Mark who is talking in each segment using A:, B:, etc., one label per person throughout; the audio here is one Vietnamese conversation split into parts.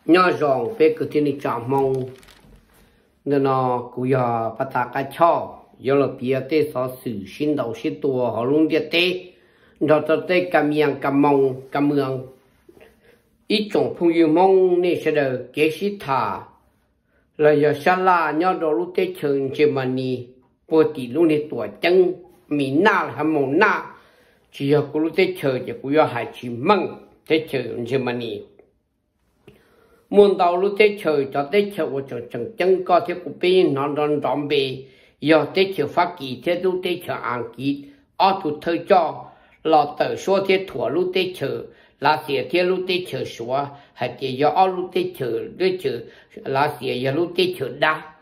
A: nhỏ rong về cái thiên chạm mong nên nó cũng giờ bắt ta cái cho giờ là bia tê so sự sinh đầu sinh tua họ luôn địa tê rồi tới tê cầm miệng cầm mông cầm mương ít种朋友梦那些的给是他了要下拉鸟到路得成这么呢不地路的多真米那还没那只要路得成就不要还去梦得成这么呢muốn đầu lúc tết trời cho tết trời của trường trường chân có thể của bên nó đòn đòn bề giờ tết trời phát kỳ thế lúc tết trời ăn kỳ ở thủ thời cho là tự số thế thua lúc tết trời là xỉa thế lúc tết trời số hay thì giờ ở lúc tết trời là xỉa giờ lúc tết trời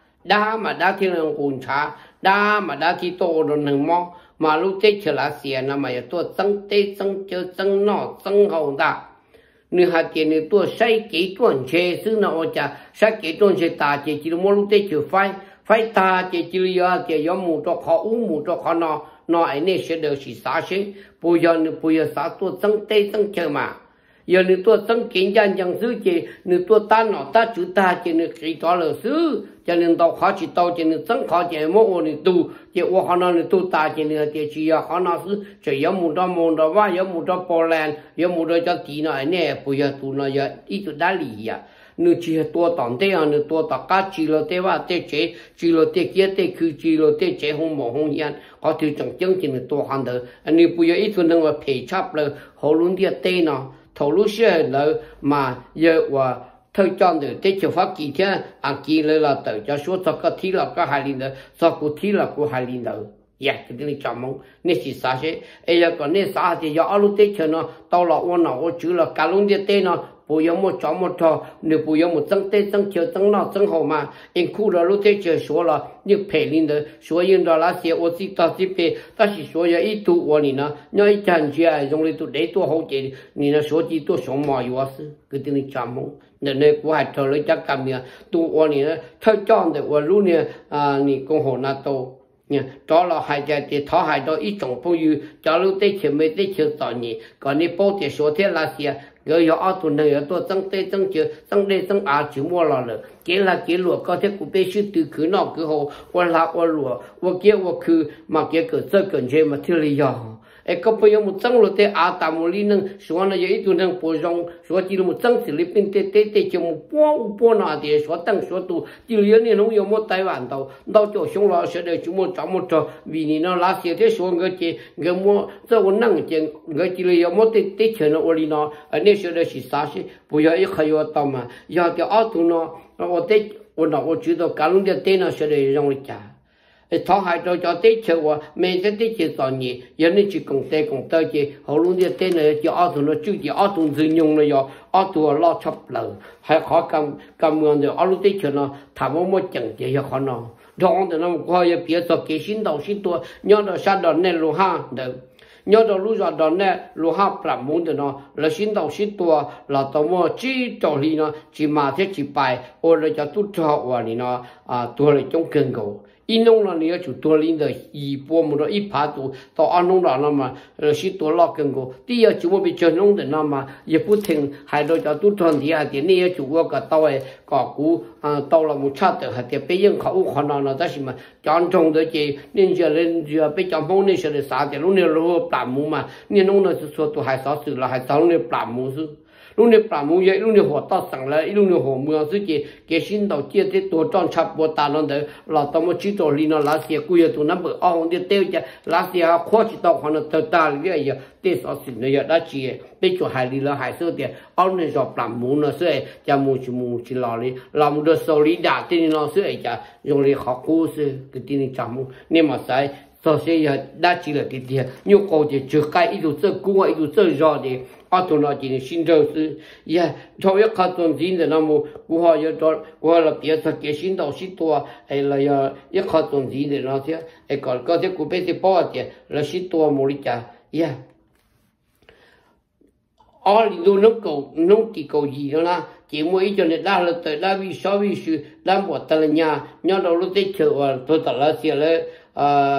A: đa mà đa thì là cuốn trà đa mà đa thì to rồi nâng mò mà lúc tết trời là xỉa là mà tôi增tết增chơi增nọ增hậu ta nếu hạt tiền nếu tôi xây kỹ chuẩn chế xứ nào cha xây kỹ chuẩn chế ta chỉ một lúc tết chưa phải ta chỉ giờ mù cho họ uống mù cho họ nó ấy này sẽ được sự xả xí bây giờ xả tôi tăng tây tăng chờ mà giờ nếu tôi tăng kiến gian chẳng xứ chỉ nếu tôi ta chủ ta chỉ nếu chỉ có là xứ cho nên tao khó chỉ tao chỉ nếu tăng khó chỉ mỗi nếu tu chỉ họ nó nếu tu ta chỉ nếu chỉ họ nó xứ chỉ giờ mù đó và giờ mù đó Poland giờ mù đó cho tí nó ấy này bây giờ tu nó giờ ít tu đã lì à nếu chỉ tua tòn thế à nếu tua tất cả chỉ là thế và thế chế chỉ là thế kia thế cứ chỉ là thế chế không mỏ không yên có thứ chẳng chứng chỉ là tua hàng đầu anh nếu bây giờ ít phần năng là phải chấp là họ luôn đi thế nào thầu lúc xưa là mà giờ và thời gian được thế chiều phát kỳ thế anh kỳ là tự cho số cho cái thi là cái hai linh đầu cho cái thi là cái hai linh đầu yeah cái này chăm mong nên chỉ sao chứ ấy là còn nên sao thì giờ lúc tết cho nó tao là ôn nào chữ là cả luôn đi tết nó bây giờ một chó một thò nếu bây giờ một tăng tết tăng chiều tăng nọ tăng hậu mà em khu là lúc tết chiều số là như phải linh đầu số yên đó là xe ô tô ta chỉ phải ta chỉ số giờ ít tu của你呢要一讲起来用来都得多好些你呢说几多什么有事个的你chăm mong nên này của hai thợ lấy chắc cầm nhà tu của你呢thời gian để của lúc này你共和那都nha đó là hai cái thì thọ hai đó ít种朋友假如对前面对前找你còn你包的说天那些người họ ở tuần này ở tuần tăng tây tăng chiều tăng đây tăng chỉ mua rồi cái là cái lúa có thể cũng biết sự từ cứ nọ cứ hồ qua là qua lúa qua kia qua cứ mà kia cứ sơ cần chơi mà thiếu lý do ấy có bây giờ một tăng lúa thế tạm một lý năng số này ít tuần năng bổ sung số chỉ là một tăng xử lý bên tê chỉ một bao nào thì số tăng số tu chỉ là này nó有một tài bản đâu chỗ xong rồi sẽ được chúng một trong một trò vì nó lá xịt thế số người chỉ người mua cho một năng chỉ người chỉ là một tê chơi nó ori nó nên sẽ được sự sáng suốt bây giờ ít khai vào tao mà giờ cái ở tu nó tê nó chỉ được cả luôn tê nó sẽ được dùng lịch trả thọ hai cho tết chơi và mình sẽ tết chơi toàn nhỉ giờ nên chỉ cùng tê chơi họ luôn đi tết này cho ở tụi nó chứ chỉ ở tụi dư nhung này giờ ở tụi lo chập lờ hay khó cầm người rồi ở lúc tết chơi nó thảm một chẳng chơi cho họ nó đó thì nó qua giờ bây giờ cái sinh đầu sinh tua nhớ đó sao đó nên luôn ha được nhớ đó lúc đó nên luôn ha làm muốn được nó là sinh đầu sinh tua là tao mua chỉ cho đi nó chỉ mà thế chỉ bài or là cho tụt cho và đi nó tua lại trong cơn cầu in nông là nhiều chủ tua linh đời y bộ một ít phá tụ tao ăn nông đó nó mà sinh tua lo cơn cầu đi giờ chủ mua bị chơi nông được nó mà giờ bút thình hai đôi cho tụt thuần thì thì này chủ mua cả tao ấy cả cú tao là một chát được thì bây giờ họ nó đó mà chọn trồng được gì nên giờ lên giờ bây giờ phong này sẽ được sao thì lúc này lúc làm mù mà nên nông nó số tụ hai sáu sự là hai sáu này làm mù chứ lúc này làm mù vậy lúc này họ tao sẵn lại lúc này họ mưa chứ gì cái sinh đầu chia thế tổ tròn chập bộ ta nó đấy là tao mới chỉ tổ li nó lá xìa cùi tụ nó bự ông đi tiêu cho lá xìa khó chỉ tao họ nó tao ta cái gì thế sáu sự này đã chỉ bây giờ hai li là hai số tiền ông này cho làm mù nó sẽ cho mù chỉ làm được số li đã thì nó sẽ cho dùng li khó cố sự cái tin chăm mù nên mà sai sau khi đã chỉ là cái tiền nhu cầu thì chưa cái ít đồ chơi cũng ít đồ chơi rồi thì ở chỗ nào chỉ sinh đầu sư cho việc khát vọng gì thì nó mua của họ giờ đó của họ là bây giờ cái sinh đầu sinh tua hay là việc khát vọng gì thì nó thế hay còn có thể của bây giờ bao nhiêu là sinh tua mua đi chả ở đi nông kỳ cầu gì đó là chỉ mỗi cho nên là tới là vì sao vì sự làm bộ tây nhà nhau đầu lúc tết chờ và tôi tao là xia là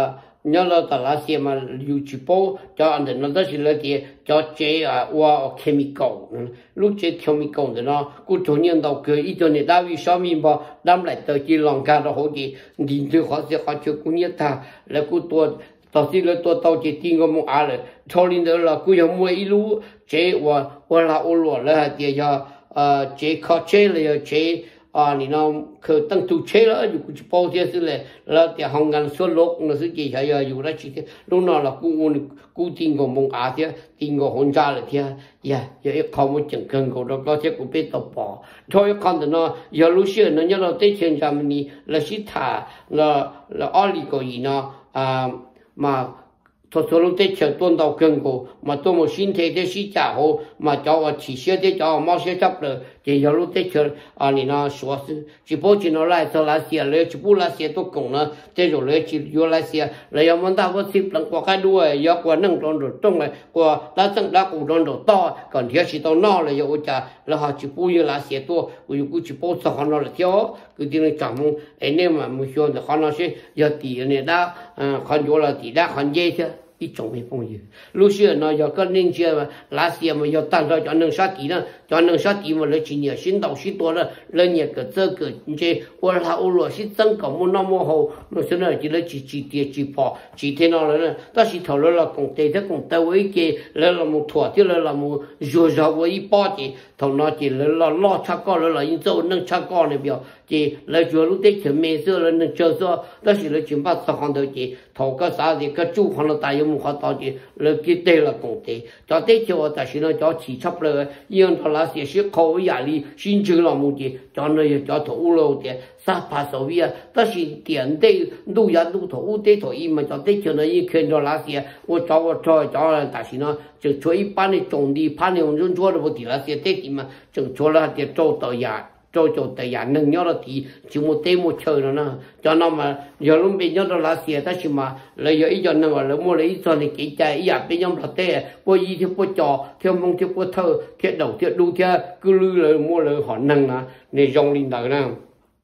A: nhớ là ta là xem mà lưu chỉ bảo cho anh nó đó chỉ là cái cho chế qua chemical lúc chế chemical thì nó cũng cho nhân đầu cái ít cho nên đã vì sao mình bảo đâm lại tới chỉ lòng cả đó hỗ trợ nhìn từ họ sẽ họ chịu cũng như ta là cũng tua tao chỉ là tua tao chỉ tin cái một à rồi cho nên đó là cũng giống mua ít lú chế qua là ô lúa là cái cho chế khó chế là chế你那可等都车了，就去包些是嘞，那在香港说落那是几下呀，有那几天，路那了古定个梦阿的，定个红家了天，呀，也一看我整根个了，高些古被到包，他一看到那有路线，人家那对钱咱们呢，那是他那阿里个人呢嘛。他说了在吃端到根个，嘛多么身体的是家伙，嘛叫我吃些的叫我毛些吃了，这要路在吃你那说是，只不过那来做那些了，只不那些都供了，这种了只有那些，了要么大我吃能过开路哎，要过能装着中哎，过那正那古装着到，刚天是到那了要家，然后只不有那些多，我有估计包吃好那了条，个地方咱们哎那嘛没说的，好那些要地呢那很多了地那很热些。一种没朋友，路线呢要跟人家嘛，那些嘛要当着叫能杀敌呢，叫能杀敌嘛，那今年新到许多了，人家个这个这我他俄罗斯真搞么那么好，那现在就来几天几跑，几天了呢，但是头了工地的工单位给来了么拖的了那么热我一把的，头那的了拉车高了，因走能车高那边。这来做路的前面说了能叫说，但是了全把这行头的头个啥的个主行了大有木好到的，了给对了工地，叫对叫但是呢叫起差不了，因他那些是考压力，心情了么的，叫那也叫头了的，啥怕手艺啊，但是点的路呀路头路的头一嘛叫对叫那一看到那些，我找但是呢就做一般的种地，怕你用做的不的那些对的嘛，就做了的找到呀。cho tại nhà nâng nhau là thì chỉ một tên một trời rồi nè cho nó mà giờ lúc bây giờ là xìa ta chỉ mà lấy giờ ít cho nó mà lấy mua lấy cho này cái trái giờ bây giờ là tê qua gì thì qua trò theo mong theo qua thơ theo đầu theo đu theo cứ lư lời mua lời họ nâng nè để dòng linh đời nè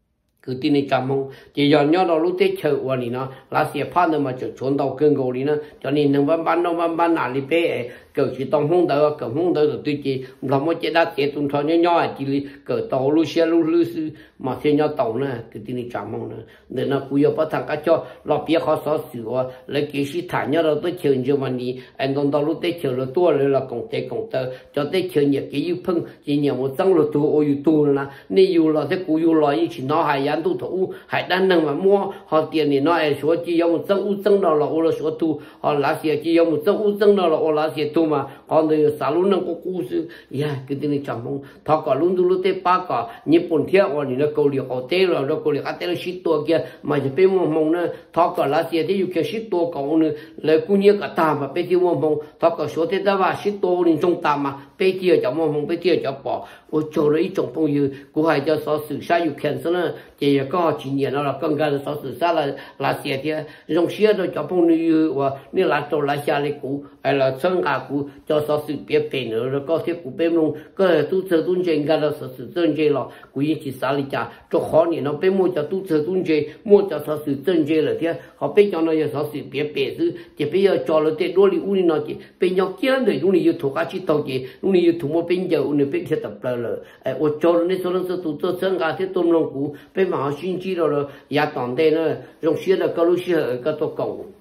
A: cứ tin này chăm mong chỉ giờ nhau đó lúc tết chơi qua này nó là xìa phát nữa mà chỉ trốn đầu cơn gồ đi nè cho nên nâng ban nào đi bé cỡ chỉ tông không đỡ cỡ không đỡ được tuy chỉ làm một chế đắt chế tuần thọ nhỏ chỉ cỡ tàu lu xe lu lư sư mà xe nhỏ tàu nè cái tin này chăm mong nè để nó cùi ở bắt thằng cá cho lọp bia khó xóa sửa lấy cái sĩ thả nhau đó tới chơi cho mà đi anh đồng tàu lúc tết chơi là tua là công tơ cho tết chơi nhiều cái yêu phân chỉ nhiều một tăng là tu ô yêu tu nè nếu là cái cùi yêu loại chỉ nó hay ăn tu thủ hay đang nâng mà mua họ tiền thì nó ai số chỉ dùng một tăng đó là ô là số tu họ lá xe chỉ dùng một tăng đó là ô lá xe tu mà còn người xã luôn năng có cú sư, cái tiếng này chẳng mong, thọ cả luôn luôn tê ba cả, nhật bản theo ở nó câu liệt ở tê rồi, nó câu liệt ở tê là shit tua kia, mà chỉ bên mong nữa, thọ cả lá xe thì cái shit tua cậu nữa, lấy cú nhớ cả ta mà bên tiêu mong, thọ cả số tê ta và shit tua lên trong ta mà, bên tiêu chẳng mong, bên tiêu chẳng bỏ,我做了一种朋友，我还叫说手下有看生了，这个今年了，刚刚说手下了那些的，用些的叫朋友我你拿走拿下来股，哎了增加股，叫说是别变了，搞些股变弄，个都车中间个了说是正确了，故意去啥里家，做好年了被么叫都车中间，么叫说是正确了的，好被讲了也说是别变是，这边要交了点多的屋里那些，被要见的屋里有土下去到的，屋里有土么变叫屋里变起得不了。哎，我教了你说的是都做生咖些东龙股，被马上熏鸡了，也当代呢，用些的高路些个都搞。